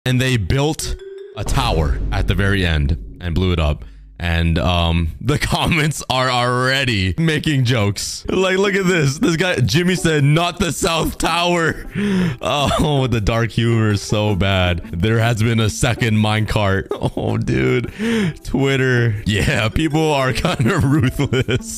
and they built a tower at the very end and blew it up. And the comments are already making jokes. Like, look at this. This guy, Jimmy said, not the South Tower. Oh, the dark humor is so bad. There has been a second minecart. Oh, dude. Twitter. Yeah, people are kind of ruthless.